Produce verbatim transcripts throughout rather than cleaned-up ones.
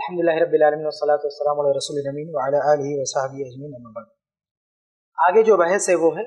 अल्हम्दुलिल्लाहि रब्बिल आलमीन वस्सलातु वस्सलामु अला रसूलिल अमीन व अला आलिहि व सहबिहि अजमईन अम्मा बाद। आगे जो बहस है वो है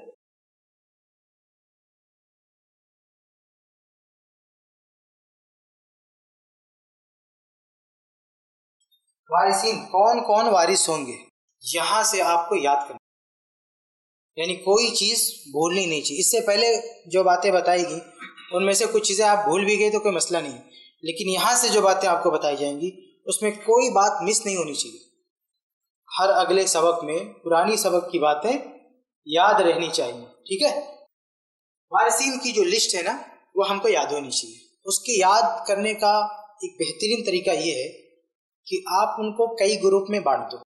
वारिसीन, कौन कौन वारिस होंगे। यहां से आपको याद करना, यानी कोई चीज भूलनी नहीं चाहिए। इससे पहले जो बातें बताएगी उनमें से कुछ चीजें आप भूल भी गए तो कोई मसला नहीं, लेकिन यहां से जो बातें आपको बताई जाएंगी उसमें कोई बात मिस नहीं होनी चाहिए। हर अगले सबक में पुरानी सबक की बातें याद रहनी चाहिए, ठीक है। वारिसीन की जो लिस्ट है ना वो हमको याद होनी चाहिए। उसके याद करने का एक बेहतरीन तरीका ये है कि आप उनको कई ग्रुप में बांट दो,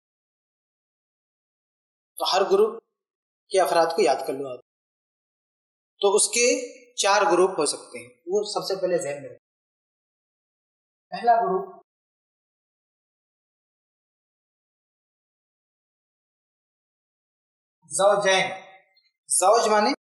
तो हर ग्रुप के अफराद को याद कर लो आप, तो उसके चार ग्रुप हो सकते हैं। वो सबसे पहले ज़हन में रखें। पहला ग्रुप ज़ौजैन। ज़ौज माने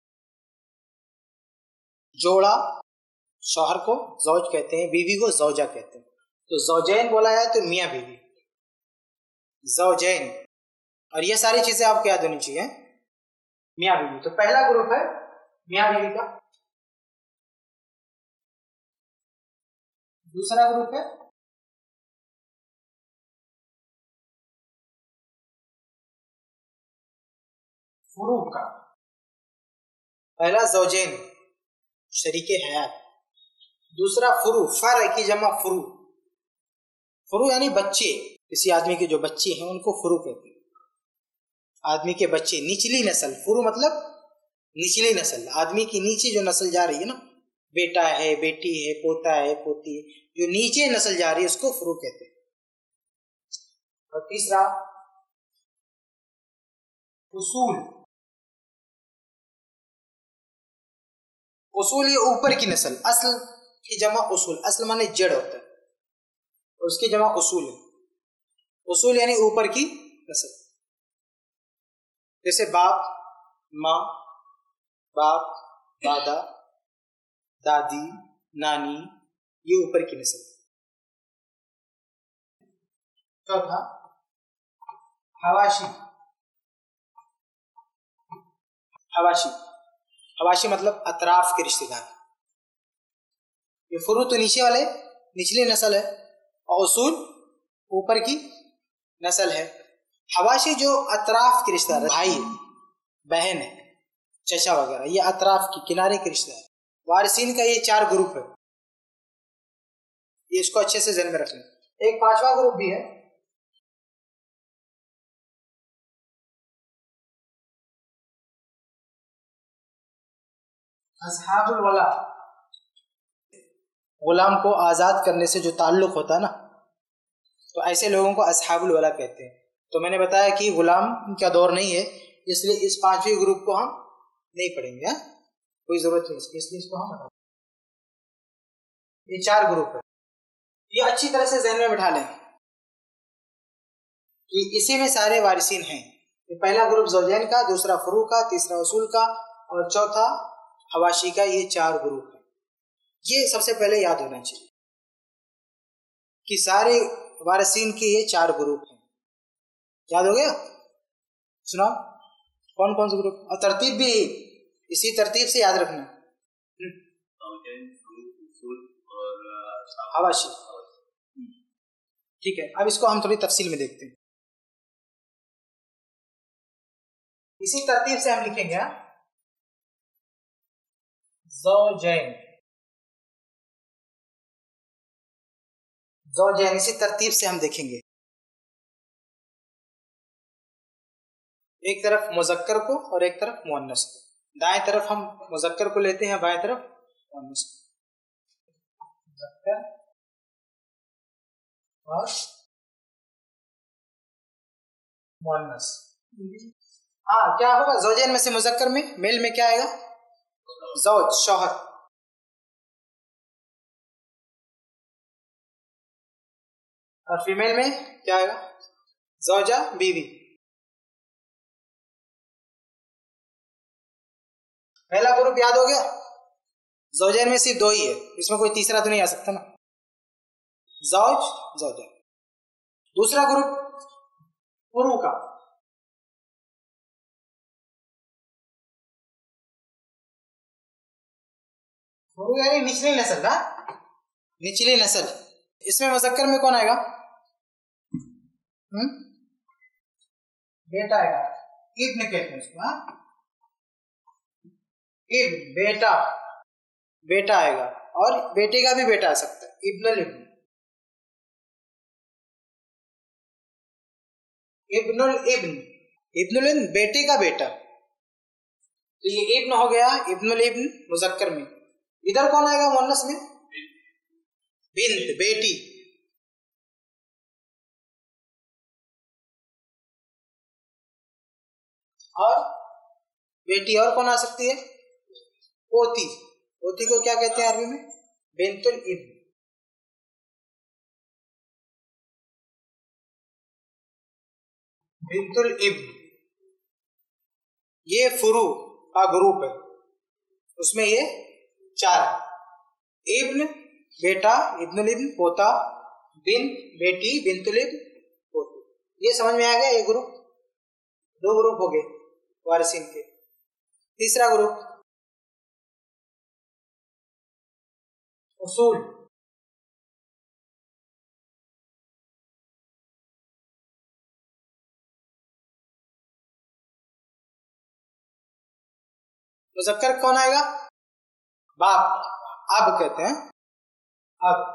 जोड़ा, शौहर को ज़ौज कहते हैं, बीवी को ज़ौजा कहते हैं। तो ज़ौजैन बोला है तो मियाँ बीवी, ज़ौजैन। और ये सारी चीजें आपको याद होनी चाहिए, मियाँ बीवी। तो पहला ग्रुप है मियाँ बीवी का। दूसरा ग्रुप है फुरूक का। पहला ज़ौजैन शरीके हयात, दूसरा फुरू, फर की जमा फुरू। फुरू यानी बच्चे, किसी आदमी के जो बच्चे हैं उनको फुरू कहते हैं। आदमी के बच्चे, निचली नस्ल। फुरू मतलब निचली नस्ल, आदमी की नीचे जो नस्ल जा रही है ना, बेटा है, बेटी है, पोता है, पोती है, जो नीचे नस्ल जा रही है उसको फुरू कहते हैं। और तीसरा उसूल। उसूल ये ऊपर की नस्ल, असल की जमा उसूल। असल माने जड़ होता है, उसकी जमा उसूल है। उसूल यानी ऊपर की नस्ल, जैसे बाप, माँ, बाप, दादा, दादी, नानी, ये ऊपर की नस्ल। चौथा हवाशी। हवाशी हवाशी मतलब अतराफ के रिश्तेदार। ये फुरू तो नीचे वाले, निचली नस्ल है, और उसूल ऊपर की नस्ल है। हवाशी जो अतराफ के रिश्तेदार, भाई, बहन है, चचा वगैरह, ये अतराफ की, किनारे के रिश्तेदार। वारिसीन का ये चार ग्रुप है, ये इसको अच्छे से ध्यान में रखना। एक पांचवा ग्रुप भी है, अस्हाबुल वला। गुलाम को आजाद करने से जो ताल्लुक होता है ना, तो ऐसे लोगों को अस्हाबुल वला कहते हैं। तो मैंने बताया कि गुलाम का दौर नहीं है, इसलिए इस पांचवी ग्रुप को हम नहीं पढ़ेंगे, हा? कोई जरूरत नहीं इसकी, इसलिए इसको हम बता। ये चार ग्रुप है, ये अच्छी तरह से ज़हन में बिठा लें कि इसी में सारे वारिसीन हैं। ये पहला ग्रुप ज़ौजैन का, दूसरा फुरू का, तीसरा उसूल का, और चौथा हवाशी का। ये चार ग्रुप है। ये सबसे पहले याद होना चाहिए कि सारे वारिसीन के ये चार ग्रुप हैं। याद हो गया? सुनाओ कौन कौन से ग्रुप, और तरतीब भी इसी तरतीब से याद रखना। हवाशी, ठीक है। अब इसको हम थोड़ी तफसील में देखते हैं। इसी तरतीब से हम लिखेंगे ज़ौजैन। ज़ौजैन इसी तरतीब से हम देखेंगे। एक तरफ मुज़क्कर को और एक तरफ मुअन्नस को। दाएं तरफ हम मुज़क्कर को लेते हैं, बाएं तरफ मुअन्नस को। मुज़क्कर और मुअन्नस। हाँ, क्या होगा ज़ौजैन में से? मुज़क्कर में, मेल में क्या आएगा? ज़ौज, शौहर। और फीमेल में क्या आएगा? ज़ौजा, बीवी। पहला ग्रुप याद हो गया। ज़ौजैन में सिर्फ दो ही है, इसमें कोई तीसरा तो नहीं आ सकता ना। ज़ौज, ज़ौजा। दूसरा ग्रुप पुरु का, पुरु यानी निचली नस्ल ना, निचली नस्ल। इसमें मुज़क्कर में कौन आएगा? हम्म बेटा आएगा, इब्न कहते हैं उसको। हाँ, इब्न बेटा, बेटा आएगा, और बेटे का भी बेटा आ सकता है, इब्नुल इब्न, इब्नुल इब्न, इब्नुल इब्न बेटे का बेटा। तो ये इब्न हो गया, इब्नुल इब्न मुज़क्कर में। इधर कौन आएगा मुअन्नस में? बिन्त, बेटी। और बेटी और कौन आ सकती है? पोती। पोती को क्या कहते हैं अरबी में? बिन्तुल इब्न। बिन्तुल इब्न ये फुरू का ग्रुप है, उसमें ये चार है। इब्न बेटा, इब्नुल इब्न पोता, बिन बेटी, बिन्तुल इब्न पोती। ये समझ में आ गया? ये ग्रुप, दो ग्रुप हो गए वारिसिन के। तीसरा ग्रुप उसूल। मुज़क्कर कौन आएगा? बाप, अब कहते हैं, अब,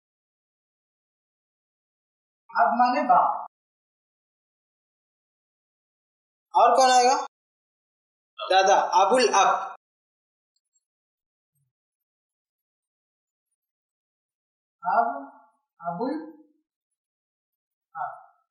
अब माने बाप। और कौन आएगा? दादा, अबुल अब। अब अबुल अब,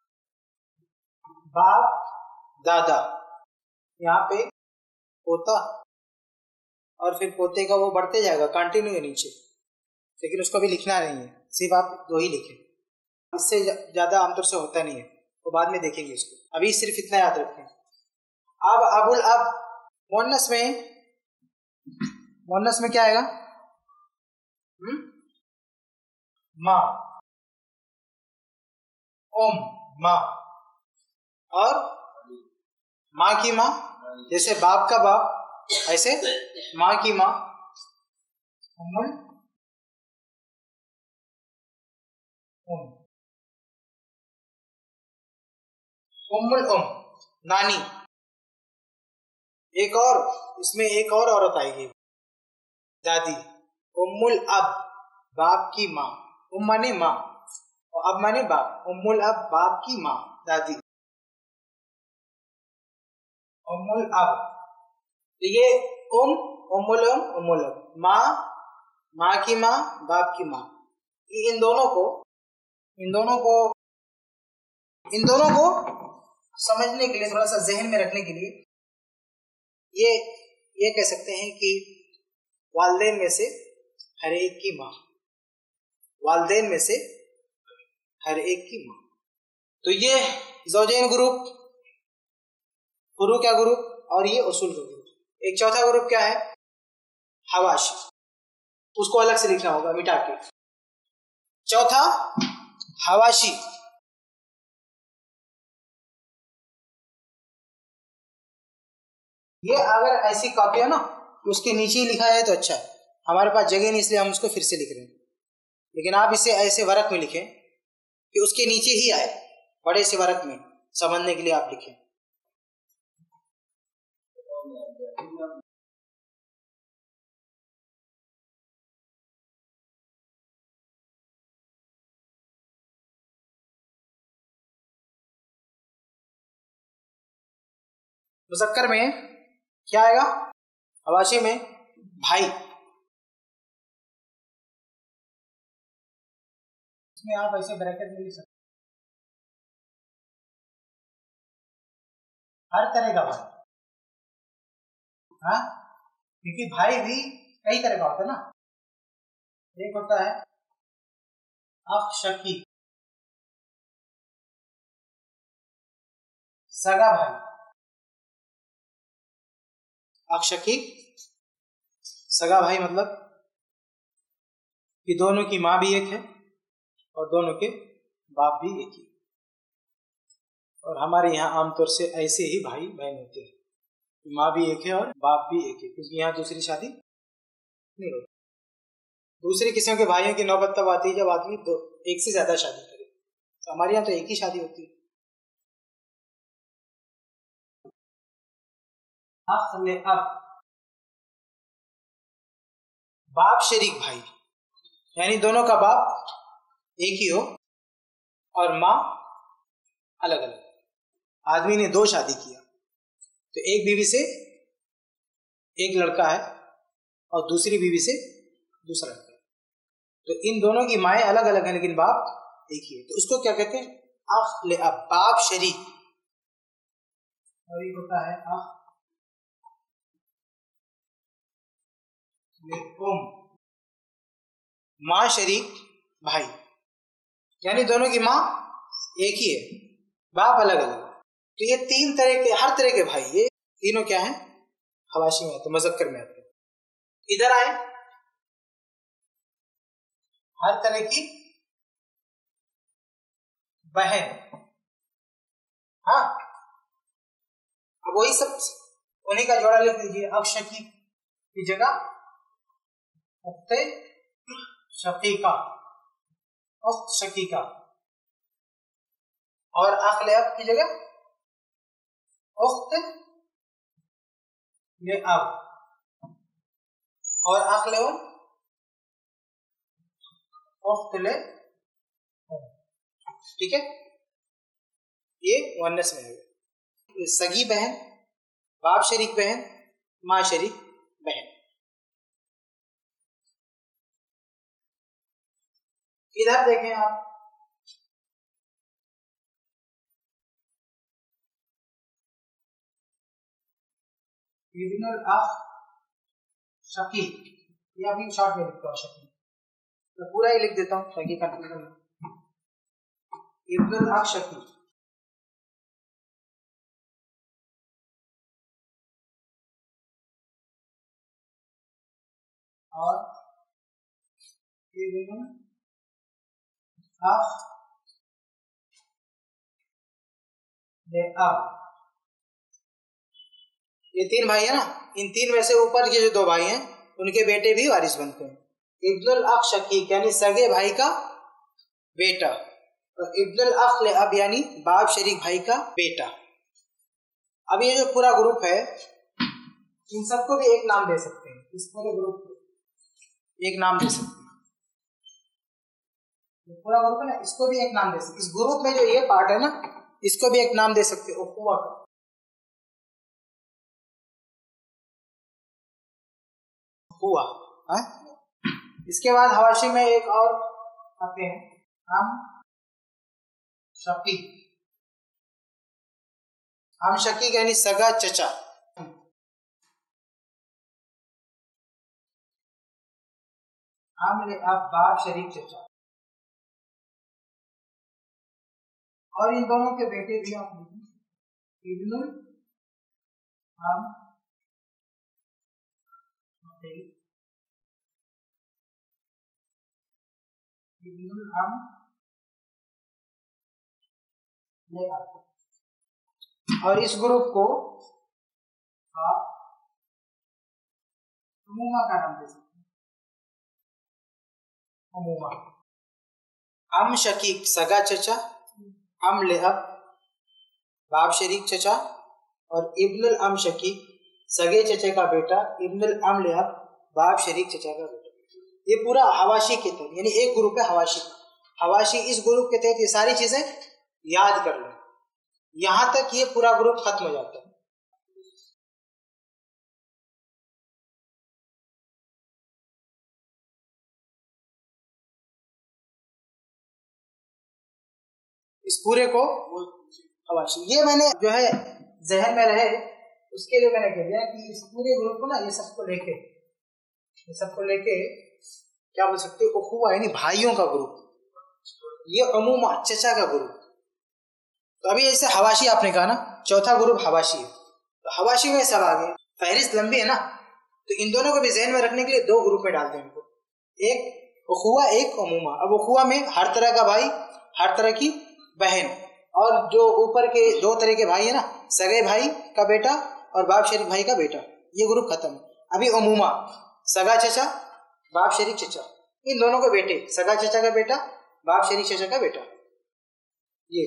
बाप, दादा। यहाँ पे पोता, और फिर पोते का वो बढ़ते जाएगा, कंटिन्यू है नीचे, लेकिन उसको भी लिखना नहीं है, सिर्फ आप दो ही लिखें, इससे ज्यादा आमतौर से होता नहीं है, तो बाद में देखेंगे इसको, अभी सिर्फ इतना याद रखें। अब अबुल अब मुअन्नस में, मुअन्नस में क्या आएगा? हम्म माँ, ओम, माँ। और माँ की माँ, जैसे बाप का बाप, ऐसे माँ की माँ, उम्मुल उम, उम्मुल उम, नानी। एक और, इसमें एक और औरत आएगी, दादी। उम्मुल अब, बाप की माँ, उम माने माँ, और अब माने बाप, उम्मुल अब, बाप की माँ, दादी, उम्मुल अब। तो ये उम, उम्मुल उम, उम्मुल अब, माँ, माँ की माँ, बाप की माँ। ये इन दोनों को, इन दोनों को, इन दोनों को समझने के लिए, थोड़ा सा जहन में रखने के लिए, ये ये कह सकते हैं कि वालिदैन में से हर एक की माँ, वालिदैन में से हर एक की माँ। तो ये ज़ौजैन ग्रुप, फुरू का ग्रुप, और ये उसूल का ग्रुप। एक चौथा ग्रुप क्या है? हवाशी, उसको अलग से लिखना होगा मिटा के। चौथा हवाशी, ये अगर ऐसी कॉपी है ना, उसके नीचे ही लिखा है तो अच्छा है, हमारे पास जगह नहीं इसलिए हम उसको फिर से लिख रहे हैं, लेकिन आप इसे ऐसे वर्क में लिखें कि उसके नीचे ही आए, बड़े से वर्क में समझने के लिए आप लिखें। मुज़क्कर में क्या आएगा? हवाशी में भाई, इसमें आप ऐसे ब्रैकेट में लिख सकते, हर तरह का भाई। हाँ, क्योंकि भाई भी कई तरह का होता है ना, एक होता है अख शकी, सगा भाई, अख शकी सगा भाई, मतलब कि दोनों की माँ भी एक है और दोनों के बाप भी एक ही। और हमारे यहाँ आमतौर से ऐसे ही भाई बहन होते हैं, माँ भी एक है और बाप भी एक है, क्योंकि यहाँ दूसरी शादी नहीं होती। दूसरे किस्म के भाइयों की नौबत तब आती है जब आदमी दो एक से ज्यादा शादी करे, तो हमारे यहाँ तो एक ही शादी होती है। अब बाप शरीक भाई, यानी दोनों का बाप एक ही हो और माँ अलग अलग। आदमी ने दो शादी किया, तो एक बीवी से एक लड़का है और दूसरी बीवी से दूसरा लड़का है, तो इन दोनों की माएँ अलग अलग हैं लेकिन बाप एक ही है, तो उसको क्या कहते हैं? अख ले अब, बाप शरीक। और ये होता है अख ले उम, माँ शरीक भाई, यानी दोनों की माँ एक ही है, बाप अलग अलग। तो ये तीन तरह के, हर तरह के भाई, ये तीनों क्या हैं? हवाशी में आते, मुज़क्कर में आते। इधर आए, हर तरह की बहन, हाँ, अब वही सब उन्हीं का जोड़ा लिख लीजिए। अब शकीक की जगह उख्ते शकीका, उख्त शकीका, और अखले अब की जगह उख्त ले अब, और अखले उम उख्त ले उम। ठीक है, ये मुअन्नस में है। सगी बहन, बाप शरीक बहन, माँ शरीक बहन। इधर देखें आप, इब्नुल अख शकीक, ये अभी शॉर्ट में लिखता हूँ शकीक, तो पूरा ही लिख देता हूँ ताकि कंफ्यूजन हो। इब्नुल अख शकीक, और इब्नुल अख ले अब, ये तीन भाई है ना, इन तीन में से ऊपर के जो दो भाई हैं उनके बेटे भी वारिस बनते हैं। इब्नुल अख शकीक यानी सगे भाई का बेटा, और इब्नुल अख ले अब यानी बाप शरीक भाई का बेटा। अब ये जो पूरा ग्रुप है, इन सबको भी एक नाम दे सकते हैं, इस पूरे ग्रुप को एक नाम दे सकते हैं। ये पूरा ग्रुप है ना, इसको भी एक नाम दे सकते हैं। इस ग्रुप में जो ये पार्ट है ना, इसको भी एक नाम दे सकते हैं, उखुवा का। हुआ है। इसके बाद हवाशी में एक और आते हैं, हम शकीक। हम शकीक यानी सगा चचा, हम ले अब बाप शरीक चचा, और इन दोनों के बेटे भी आप लिखें, इब्नुल हम इब्नुल हम ले अब। और इस ग्रुप को आप अमूमा का नाम दे सकते हैं, अमूमा। हम शकीक सगा चचा, हम ले अब बाप शरीक चचा, और इब्नुल अम शकीक सगे चचे का बेटा, इब्नुल अम ले अब बाप शरीक चचा का बेटा। ये पूरा हवाशी के तहत, यानी एक ग्रुप है हवाशी। हवाशी इस ग्रुप के तहत ये सारी चीजें याद कर लो, यहां तक ये पूरा ग्रुप खत्म हो जाता है। इस पूरे को हवाशी, ये मैंने जो है जहन में रहे उसके लिए मैंने कह दिया कि इस पूरे ग्रुप को ना, ये सबको लेके ये सबको लेके क्या बोल सकते हो, उखुवा यानी भाइयों का ग्रुप, ये अमूमा चचा का ग्रुप। तो अभी ऐसे हवाशी आपने कहा ना, चौथा ग्रुप हवाशी है, तो हवाशी में सब आगे फहरिस्त लंबी है ना, तो इन दोनों को भी जहन में रखने के लिए दो ग्रुप में डालते हैं इनको, एक उखुवा एक अमूमा। अब उखुवा में हर तरह का भाई, हर तरह की बहन, और जो ऊपर के दो तरह के भाई है ना, सगे भाई का बेटा और बाप शरीक भाई का बेटा, ये ग्रुप खत्म। अभी अमूमा, सगा चचा बाप शरीक चचा, इन दोनों के बेटे, सगा चचा का बेटा बाप शरीक चचा का बेटा, ये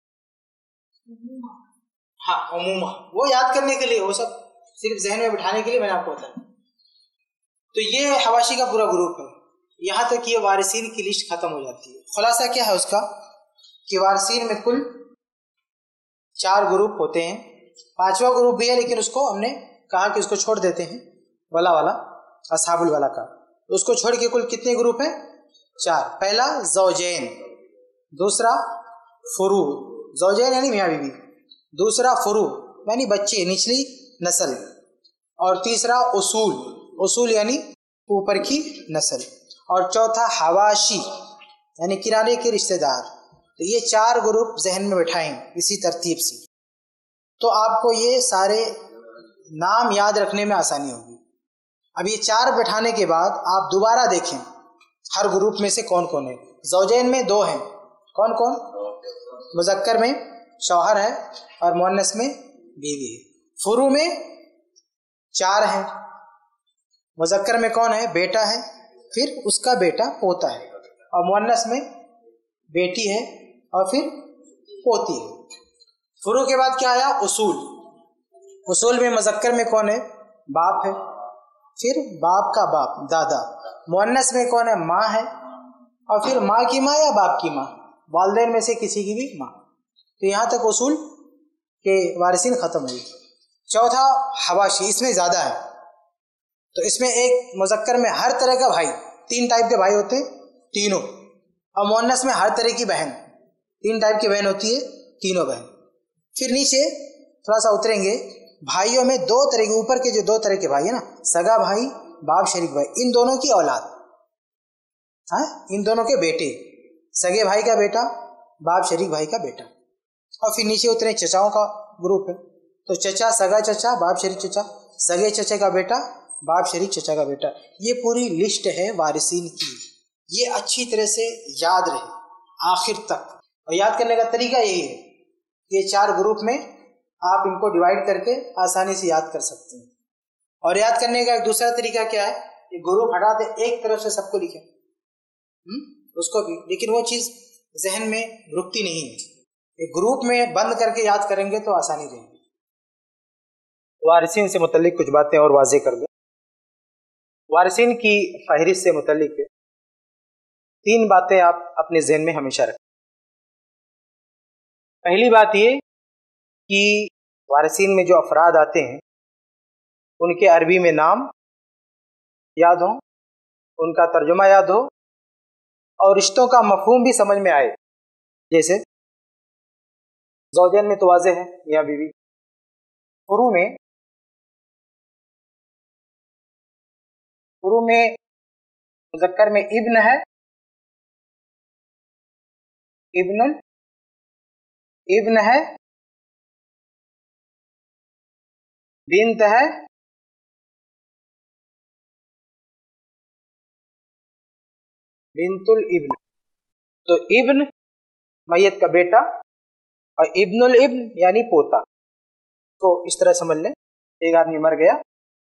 हाँ अमूमा। वो याद करने के लिए, वो सब सिर्फ जहन में बिठाने के लिए मैंने आपको बताया। तो ये हवाशी का पूरा ग्रुप है। यहाँ तक ये वारिसीन की लिस्ट खत्म हो जाती है। खुलासा क्या है उसका कि वारिसीन में कुल चार ग्रुप होते हैं। पांचवा ग्रुप भी है लेकिन उसको हमने कहा कि उसको छोड़ देते हैं, वाला वाला असहाबुल वाला का। तो उसको छोड़ के कुल कितने ग्रुप हैं? चार। पहला ज़ौजैन, दूसरा फुरू, ज़ौजैन यानी मियाँ बीवी, दूसरा फुरू यानी बच्चे, निचली नस्ल, और तीसरा उसूल, उसूल यानी ऊपर की नस्ल, और चौथा हवाशी यानी किराने के रिश्तेदार। तो ये चार ग्रुप जहन में बैठाएं इसी तरतीब से, तो आपको ये सारे नाम याद रखने में आसानी होगी। अब ये चार बैठाने के बाद आप दोबारा देखें हर ग्रुप में से कौन कौन है। ज़ौजैन में दो हैं, कौन कौन? मुज़क्कर में शौहर है और मुअन्नस में बीवी है। फुरू में चार हैं, मुज़क्कर में कौन है? बेटा है, फिर उसका बेटा पोता है, और मुअन्नस में बेटी है और फिर पोती है। फुरू के बाद क्या आया? उसूल। उसूल में मुज़क्कर में कौन है? बाप है, फिर बाप का बाप दादा। मुअन्नस में कौन है? माँ है, और फिर माँ की माँ या बाप की माँ, वालिदैन में से किसी की भी माँ। तो यहाँ तक उसूल के वारिसीन खत्म हुई। चौथा हवाशी, इसमें ज़्यादा है। तो इसमें एक मुज़क्कर में हर तरह का भाई, तीन टाइप के भाई होते हैं तीनों, और मुअन्नस में हर तरह की बहन, तीन टाइप की बहन होती है, तीनों बहन। फिर नीचे थोड़ा सा उतरेंगे, भाइयों में दो तरह के, ऊपर के जो दो तरह के भाई है ना, सगा भाई बाप शरीक भाई, इन दोनों की औलाद, हाँ इन दोनों के बेटे, सगे भाई का बेटा बाप शरीक भाई का बेटा। और फिर नीचे उतरे चचाओं का ग्रुप है। तो चचा, सगा चचा, बाप शरीक चचा, सगे चचे का बेटा बाप शरीक चचा का बेटा। ये पूरी लिस्ट है वारिसीन की। ये अच्छी तरह से याद रहे आखिर तक, और याद करने का तरीका यही है, ये चार ग्रुप में आप इनको डिवाइड करके आसानी से याद कर सकते हैं। और याद करने का एक दूसरा तरीका क्या है, ये ग्रुप हटा दे, एक तरफ से सबको लिखें उसको भी, लेकिन वो चीज़ जहन में रुकती नहीं है। एक ग्रुप में बंद करके याद करेंगे तो आसानी रहेगी। वारिसीन से मुतल्लिक कुछ बातें और वाज़ेह कर दूं। वारिसीन की फहरिस्त से मुतल्लिक तीन बातें आप अपने जहन में हमेशा रखें। पहली बात ये कि वारिसीन में जो अफराद आते हैं उनके अरबी में नाम याद हो, उनका तर्जुमा याद हो, और रिश्तों का मफहूम भी समझ में आए। जैसे ज़ौजैन में तो वाज़ेह है मियाँ बीवी, फुरू में फुरू में मुज़क्कर में इब्न है, इब्नुल इब्न है, बिन्त है, बिन्तुल इब्न। तो इब्न मैयत का बेटा और इब्नुल इब्न यानी पोता। तो इस तरह समझ लें, एक आदमी मर गया,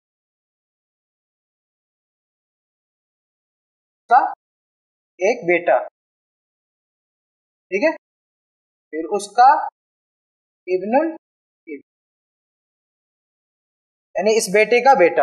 का एक बेटा, ठीक है, फिर उसका इब्नुल इब्न यानी इस बेटे का बेटा,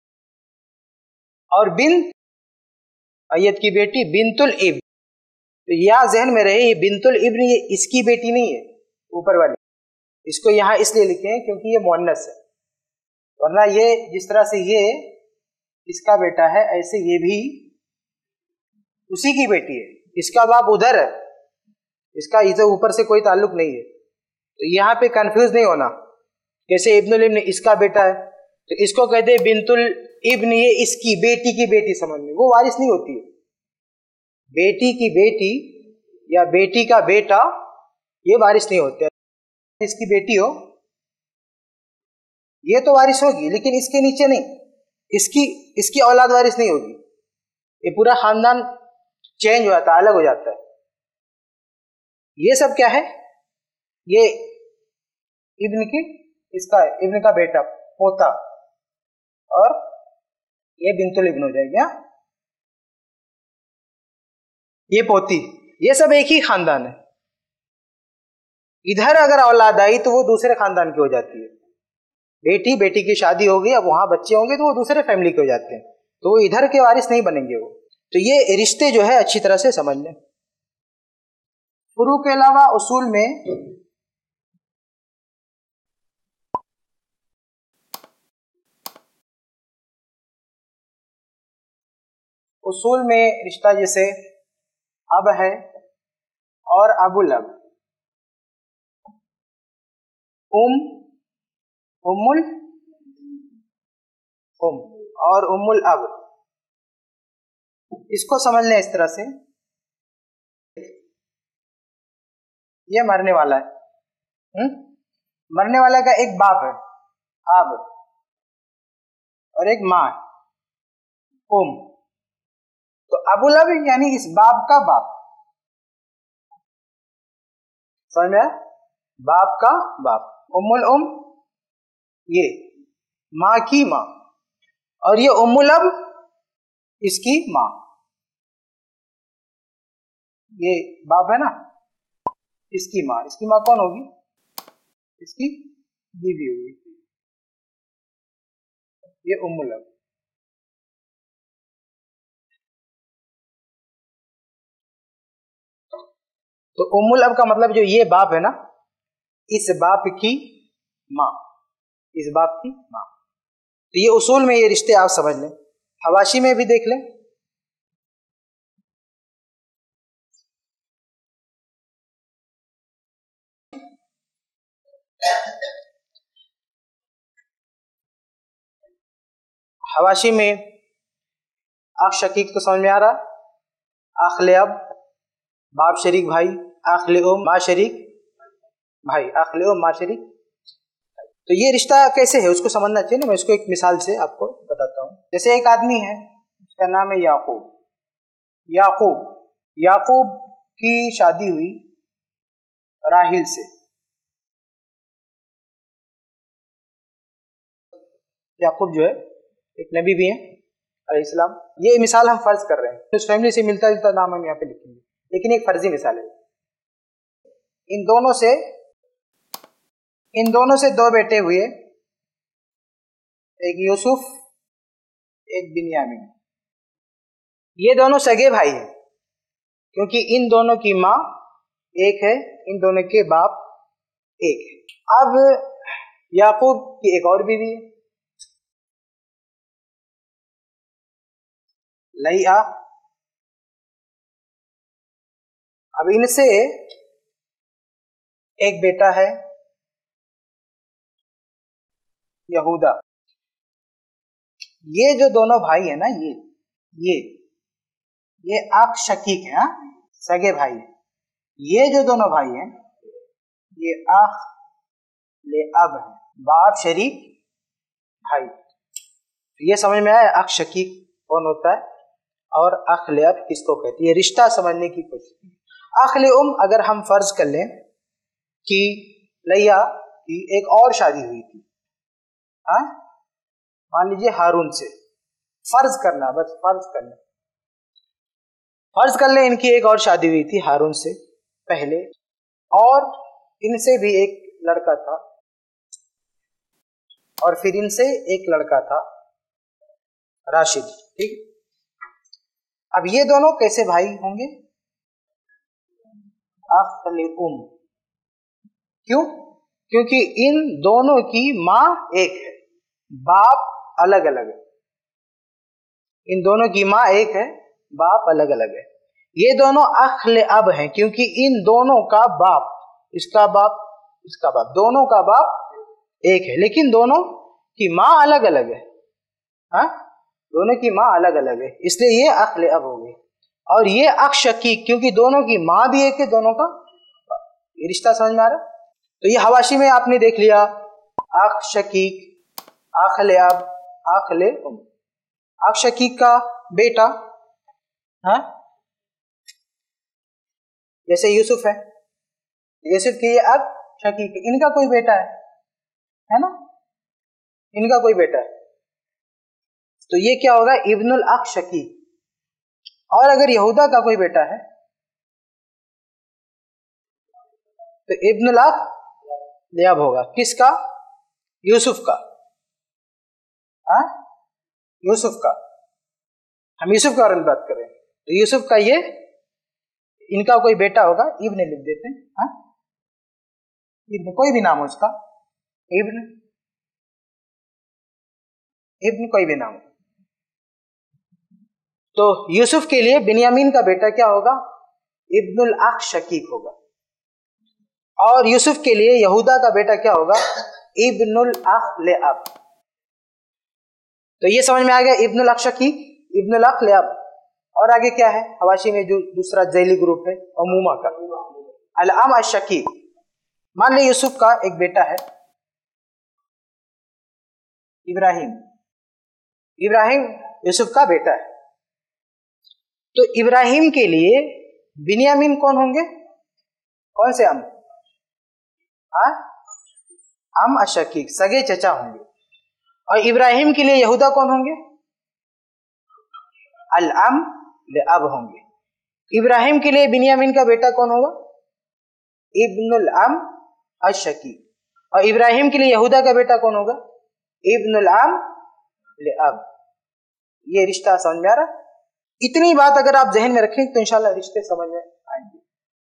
और बिन्त मैयत की बेटी बिन्तुल इब्न। तो यह जहन में रहे, ये बिन्तुल इब्न ये इसकी बेटी नहीं है ऊपर वाली, इसको यहाँ इसलिए लिखे हैं क्योंकि ये मुअन्नस है, वरना ये जिस तरह से ये इसका बेटा है ऐसे ये भी उसी की बेटी है, इसका बाप उधर है, इसका इधर ऊपर से कोई ताल्लुक नहीं है। तो यहाँ पे कंफ्यूज नहीं होना, जैसे इब्नुल इब्न इसका बेटा है तो इसको कहते हैं बिन्तुल इब्न, ये इसकी बेटी की बेटी समझ में, वो वारिस नहीं होती है। बेटी की बेटी या बेटी का बेटा ये वारिस नहीं होते। इसकी बेटी हो ये तो वारिस होगी, लेकिन इसके नीचे नहीं, इसकी इसकी औलाद वारिस नहीं होगी। ये पूरा खानदान चेंज हो जाता है, अलग हो जाता है। ये सब क्या है? ये इब्न की इसका इब्न का बेटा पोता, और ये बिंतुल इब्न हो जाएगी। हाँ, ये पोती, ये सब एक ही खानदान है। इधर अगर औलाद आई तो वो दूसरे खानदान की हो जाती है। बेटी बेटी की शादी होगी, अब वहां बच्चे होंगे तो वो दूसरे फैमिली के हो जाते हैं, तो वो इधर के वारिस नहीं बनेंगे वो। तो ये रिश्ते जो है अच्छी तरह से समझ लें। फुरू के अलावा उसूल में उसूल में रिश्ता जैसे अब है और अबुल अब, उम उम्मुल उम और उम्मुल अब, इसको समझ लें इस तरह से। ये मरने वाला है, हुँ? मरने वाला का एक बाप है अब, और एक माँ उम। तो अबुल अब यानी इस बाप का बाप, समझ में आया? बाप का बाप। उम्मुल उम ये माँ की माँ, और ये उम्मुल अब इसकी माँ। ये बाप है ना, इसकी माँ, इसकी माँ कौन होगी? इसकी बीवी होगी, ये उम्मुल अब। तो उम्मुल अब का मतलब जो ये बाप है ना, इस बाप की माँ, इस बाप की माँ। तो ये उसूल में ये रिश्ते आप समझ लें। हवाशी में भी देख लें, हवाशी में आख शकीक तो समझ में आ रहा, आखले अब बाप शरीक भाई, आखले उम माँ शरीक भाई, आखले उम माँ शरीक। तो ये रिश्ता कैसे है उसको समझना चाहिए ना। मैं इसको एक मिसाल से आपको बताता हूँ। जैसे एक आदमी है, उसका नाम है याकूब। याकूब याकूब की शादी हुई राहिल से। याकूब जो है एक नबी भी है अलैहिस्सलाम। ये मिसाल हम फर्ज कर रहे हैं, उस फैमिली से मिलता जुलता नाम हम यहाँ पे लिखेंगे, लेकिन एक फर्जी मिसाल है। इन दोनों से इन दोनों से दो बेटे हुए, एक यूसुफ एक बिन्यामीन। ये दोनों सगे भाई हैं, क्योंकि इन दोनों की माँ एक है, इन दोनों के बाप एक है। अब याकूब की एक और बीवी है, लैया। अब इनसे एक बेटा है यहूदा। ये जो दोनों भाई है ना, ये ये ये आख शकीक है, हाँ? सगे भाई है। ये जो दोनों भाई हैं ये आख ले अब है, बाप शरीक भाई। ये समझ में आया आख शकीक कौन होता है और आख ले अब किसको कहते हैं। ये रिश्ता समझने की कोशिश। आख ले उम अगर हम फर्ज कर लें कि लैया की एक और शादी हुई थी, हाँ, मान लीजिए हारून से, फर्ज करना, बस फर्ज करना, फर्ज कर ले इनकी एक और शादी हुई थी हारून से पहले, और इनसे भी एक लड़का था, और फिर इनसे एक लड़का था राशिद। ठीक, अब ये दोनों कैसे भाई होंगे? अखले उम। क्यों? क्योंकि इन दोनों की माँ एक है, बाप अलग अलग है। इन दोनों की माँ एक है, बाप अलग अलग है। ये दोनों अखले अब हैं क्योंकि इन दोनों का बाप, इसका बाप इसका बाप, दोनों का बाप एक है, लेकिन दोनों की माँ अलग अलग है। हाँ, दोनों की माँ अलग अलग है, इसलिए ये अखले अब हो गई। और ये अख शकीक क्योंकि दोनों की माँ भी एक है, दोनों का ये रिश्ता समझ में आ रहा है। तो ये हवाशी में आपने देख लिया, अख शकीक, अखले अब, अखले उम। अख शकीक का बेटा, हाँ, जैसे यूसुफ है, यूसुफ की ये अब शकीक, इनका कोई बेटा है, है ना, इनका कोई बेटा है, तो ये क्या होगा, इब्नुल अख शकीक। और अगर यहूदा का कोई बेटा है तो इब्नुल अख लियाब होगा, किसका, यूसुफ का, हाँ यूसुफ का, हम यूसुफ के बारे में बात कर रहे हैं, तो यूसुफ का ये, इनका कोई बेटा होगा, इब्न लिख देते हैं, हाँ इब्न, कोई भी नाम हो उसका, इब्न, इब्न कोई भी नाम हो। तो यूसुफ के लिए बिन्यामीन का बेटा क्या होगा, इब्नुल अख शकीक होगा, और यूसुफ के लिए यहूदा का बेटा क्या होगा, इब्नुल अख लिअब। तो ये समझ में आ गया, इब्नुल अख शकीक, इब्नुल अख लिअब। और आगे क्या है, हवाशी में जो दूसरा जैली ग्रुप है अमूमा का, अल अम अश शकीक। मान ली यूसुफ का एक बेटा है इब्राहिम, इब्राहिम यूसुफ का बेटा है, तो इब्राहिम के लिए बिन्यामीन कौन होंगे, कौन से अम, हाँ अम अशकीक, सगे चचा होंगे। और इब्राहिम के लिए यहूदा कौन होंगे, अल अम लिअब होंगे। इब्राहिम के लिए बिन्यामीन का बेटा कौन होगा, इब्नुल अम अशकीक। और इब्राहिम के लिए यहूदा का बेटा कौन होगा, इब्नुल अम लिअब। ये रिश्ता समझ में आ रहा, इतनी बात अगर आप जहन में रखें तो इंशाल्लाह रिश्ते समझ में आएंगे।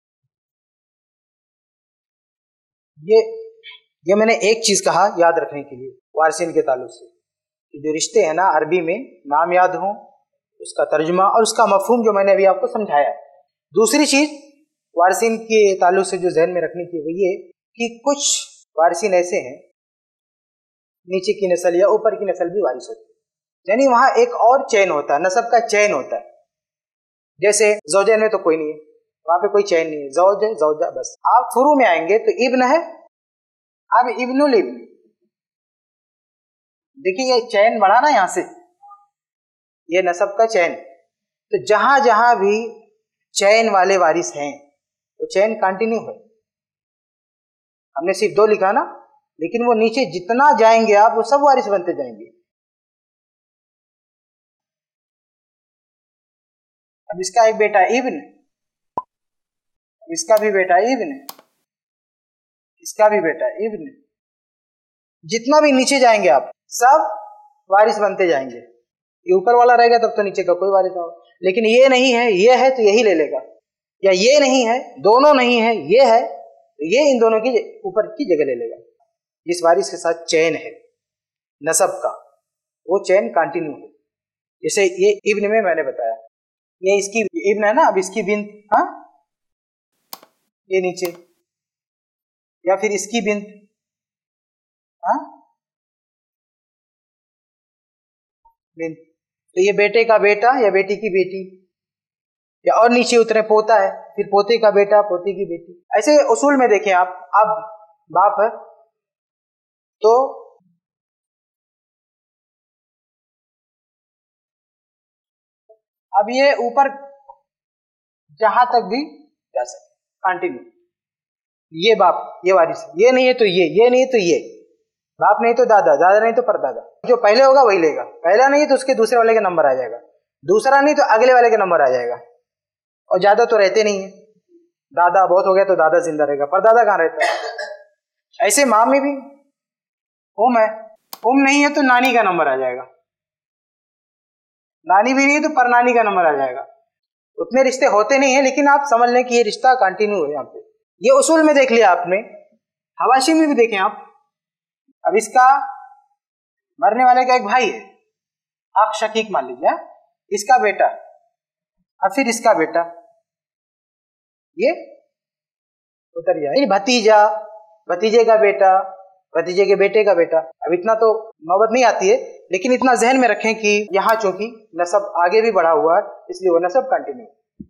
ये ये मैंने एक चीज कहा याद रखने के लिए वारिसिन के ताल्लुक से, कि जो रिश्ते हैं ना अरबी में, नाम याद हो, उसका तर्जुमा और उसका मफहूम जो मैंने अभी आपको समझाया। दूसरी चीज वारिसिन के ताल्लुक से जो जहन में रखने की वो ये कि कुछ वारिसिन ऐसे हैं, नीचे की नस्ल या ऊपर की नस्ल भी वारिस होती है, यानी वहां एक और चैन होता है, नसब का चैन होता है। जैसे जौजैन में तो कोई नहीं है, वहां पे कोई चैन नहीं है, जौज है जौजा बस। आप फुरू में आएंगे तो इब्न है, अब इब्नुल इब्न, देखिए ये चैन बढ़ा ना यहां से, ये नसब का चैन। तो जहां जहां भी चैन वाले वारिस हैं वो चैन कंटिन्यू है। हमने सिर्फ दो लिखा ना, लेकिन वो नीचे जितना जाएंगे आप वो सब वारिस बनते जाएंगे। अब इसका एक बेटा इब्न, इसका भी बेटा इब्न, इसका भी बेटा इब्न, जितना भी नीचे जाएंगे आप सब वारिस बनते जाएंगे। ये ऊपर वाला रहेगा तब तो नीचे का कोई वारिस ना हो, लेकिन ये नहीं है, ये है तो यही ले लेगा, या ये नहीं है, दोनों नहीं है, ये है तो ये इन दोनों की ऊपर की जगह ले लेगा। जिस वारिस के साथ चैन है नसब का वो चैन कंटिन्यू है। जैसे ये इब्न में मैंने बताया, ये इसकी इब्न है ना, अब इसकी बिन्त, हाँ ये नीचे, या फिर इसकी बिन्त, हाँ बिन्त, तो ये बेटे का बेटा या बेटी की बेटी, या और नीचे उतरे पोता है, फिर पोते का बेटा पोते की बेटी। ऐसे उसूल में देखें आप, अब बाप है तो अब ये ऊपर जहां तक भी जा सके कंटिन्यू, ये बाप ये वारिस, ये नहीं है तो ये, ये नहीं है तो ये, बाप नहीं तो दादा, दादा नहीं तो परदादा, जो पहले होगा वही लेगा, पहला नहीं तो उसके दूसरे वाले का नंबर आ जाएगा, दूसरा नहीं तो अगले वाले का नंबर आ जाएगा। और ज्यादा तो रहते नहीं है, दादा बहुत हो गया तो दादा जिंदा रहेगा, परदादा कहाँ रहता है। ऐसे माँ में भी उम है, उम नहीं है तो नानी का नंबर आ जाएगा, नानी भी नहीं है तो परनानी का नंबर आ जाएगा। उतने रिश्ते होते नहीं है, लेकिन आप समझ लें कि ये रिश्ता कंटिन्यू है यहाँ पे। ये उसूल में देख लिया आपने, हवाशी में भी देखें आप। अब इसका मरने वाले का एक भाई है, आप शकीक मान लीजिए, इसका बेटा, अब फिर इसका बेटा, ये उतर जाए, भतीजा, भतीजे का बेटा, भतीजे के बेटे का बेटा। अब इतना तो नौबत नहीं आती है, लेकिन इतना जहन में रखें कि यहाँ चूंकि नसब आगे भी बढ़ा हुआ है इसलिए वो नसब कंटिन्यू।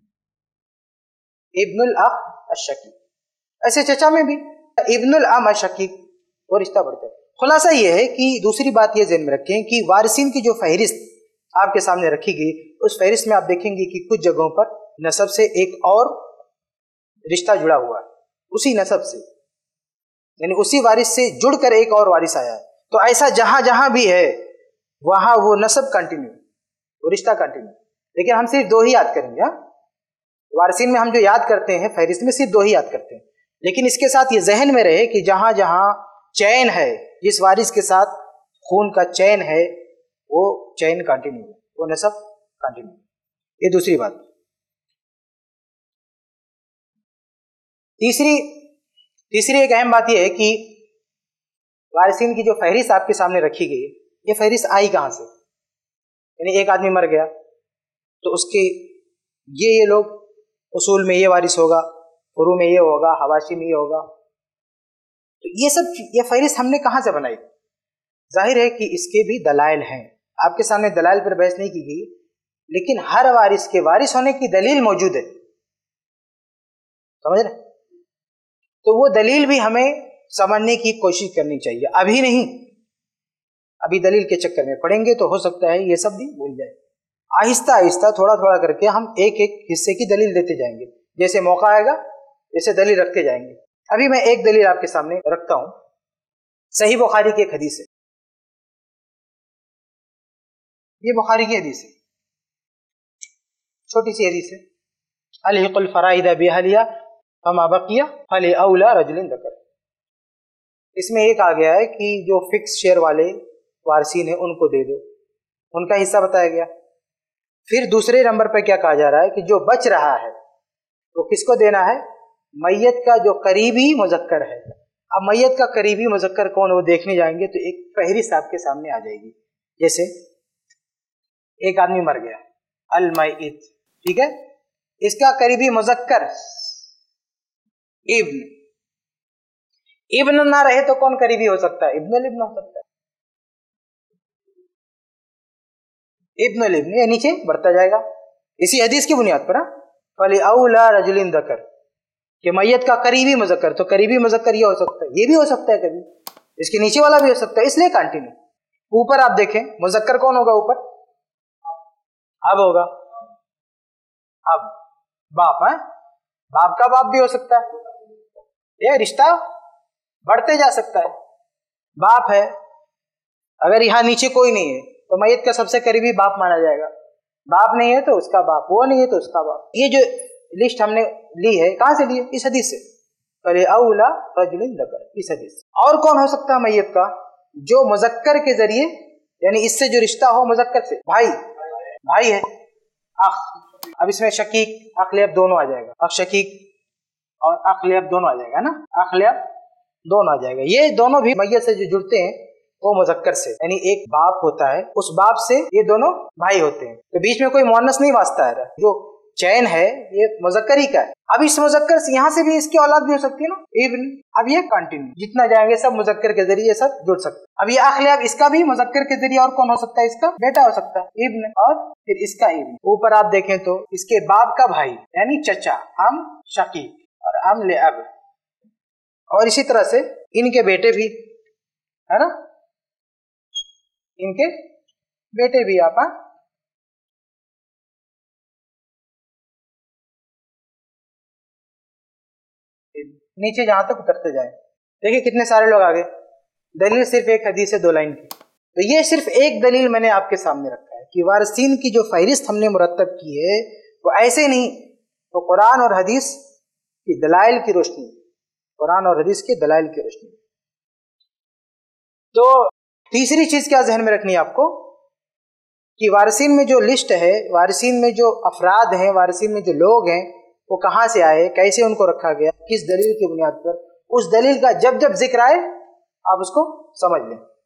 इब्नुल अख अशकीक, ऐसे चचा में भी इब्नुल अम अशकीक वो रिश्ता बढ़ता है। खुलासा ये है कि दूसरी बात ये जहन में रखें कि वारिसिन की जो फहरिस्त आपके सामने रखी गई, उस फहरिस्त में आप देखेंगे कि कुछ जगहों पर नसब से एक और रिश्ता जुड़ा हुआ है उसी नसब से, यानी उसी वारिस से जुड़कर एक और वारिस आया है। तो ऐसा जहां जहां भी है वहां वो नस्ब कंटिन्यू, वो रिश्ता कंटिन्यू। लेकिन हम सिर्फ दो ही याद करेंगे। हाँ, वारिसीन में हम जो याद करते हैं फहरिस्त में सिर्फ दो ही याद करते हैं, लेकिन इसके साथ ये जहन में रहे कि जहां जहां चैन है, जिस वारिस के साथ खून का चैन है वो चैन कंटिन्यू, वो नस्ब कंटिन्यू। ये दूसरी बात। तीसरी तीसरी एक अहम बात यह है कि वारिसीन की जो फहरिस्त आपके सामने रखी गई, ये फहरिस्त आई कहां से? यानी एक आदमी मर गया तो उसके ये ये लोग उसूल में ये वारिस होगा, फुरू में ये होगा, हवाशी में ये होगा, तो ये सब ये फहरिस्त हमने कहां से बनाई? जाहिर है कि इसके भी दलाइल हैं। आपके सामने दलाइल पर बहस नहीं की गई, लेकिन हर वारिस के वारिस होने की दलील मौजूद है, समझ रहे? तो वो दलील भी हमें समझने की कोशिश करनी चाहिए। अभी नहीं, अभी दलील के चक्कर में पड़ेंगे तो हो सकता है ये सब भी भूल जाए। आहिस्ता आहिस्ता थोड़ा थोड़ा करके हम एक एक हिस्से की दलील देते जाएंगे, जैसे मौका आएगा जैसे दलील रखते जाएंगे। अभी मैं एक दलील आपके सामने रखता हूं, सही बुखारी की एक हदीस है। ये बुखारी की हदीस है, छोटी सी हदीस है। अलहिकुल फराइदा बिअहलिया फमा बकिया फली औला रजुलिन ज़कर। इसमें एक आ गया है कि जो फिक्स शेयर वाले वारसीन है उनको दे दो, उनका हिस्सा बताया गया। फिर दूसरे नंबर पर क्या कहा जा रहा है कि जो बच रहा है वो किसको देना है? मैयत का जो करीबी मुज़क्कर है। अब मैयत का करीबी मुज़क्कर कौन, वो देखने जाएंगे तो एक फहरिस्त आपके सामने आ जाएगी। जैसे एक आदमी मर गया, अल मैयत, ठीक है, इसका करीबी मुज़क्कर इब्न, इब्न ना रहे तो कौन करीबी हो सकता है? इब्नुल इब्न हो सकता है। इब्नुल इब्न, ये नीचे बढ़ता जाएगा इसी हदीस की बुनियाद पर। फली औला रजुलिन ज़कर, कि मैयत का करीबी मुज़क्कर, तो करीबी मुज़क्कर ये हो सकता है, ये भी हो सकता है, कभी इसके नीचे वाला भी हो सकता है, इसलिए कंटिन्यू। ऊपर आप देखें मुज़क्कर कौन होगा? ऊपर अब होगा, अब बाप है, बाप का बाप भी हो सकता है, ये रिश्ता बढ़ते जा सकता है। बाप है, अगर यहां नीचे कोई नहीं है तो मैयत का सबसे करीबी बाप माना जाएगा। बाप नहीं है तो उसका बाप, वो नहीं है तो उसका बाप। ये जो लिस्ट हमने ली है कहां से ली है? इस हदीस से, फली औला रजुलिन ज़कर, इस हदीस से। और कौन हो सकता है मैयत का? जो मुज़क्कर के जरिए, यानी इससे जो रिश्ता हो मुज़क्कर से, भाई भाई है, अख। अब इसमें शकीक अखलियब दोनों आ जाएगा, अख शकीक और अखलियब दोनों आ जाएगा ना, अखलियब दोनों आ जाएगा। ये दोनों भी मैयत से जो जुड़ते हैं वो मुज़क्कर से, यानी एक बाप होता है, उस बाप से ये दोनों भाई होते हैं। तो बीच में कोई मुअन्नस नहीं वास्ता है, जो चैन है ये मुज़क्कर ही का है। अब इस मुज़क्कर से यहाँ से भी इसकी औलाद भी हो सकती है ना, इब्न। अब ये कंटिन्यू जितना जाएंगे सब मुज़क्कर के जरिए सब जुड़ सकते हैं। अब ये अखलियब, इसका भी मुज़क्कर के जरिए, और कौन हो सकता है? इसका बेटा हो सकता है, इब्न, और फिर इसका इब्न। ऊपर आप देखें तो इसके बाप का भाई यानी चचा, हम शकीक और हम ले अब, और इसी तरह से इनके बेटे भी है ना, इनके बेटे भी आप हाँ? नीचे जहां तक उतरते जाए, देखिए कितने सारे लोग आगे। दलील सिर्फ एक हदीस है, दो लाइन की। तो ये सिर्फ एक दलील मैंने आपके सामने रखा है कि वारिसीन की जो फहरिस्त हमने मुरतब की है वो ऐसे नहीं, तो कुरान और हदीस की दलाइल की रोशनी, कुरान और हदीस की दलाइल की रोशनी। तो तीसरी चीज क्या जहन में रखनी है आपको कि वारिसीन में जो लिस्ट है, वारिसीन में जो अफराद हैं, वारिसीन में जो लोग हैं, वो कहाँ से आए, कैसे उनको रखा गया, किस दलील की बुनियाद पर, उस दलील का जब जब जिक्र आए आप उसको समझ लें।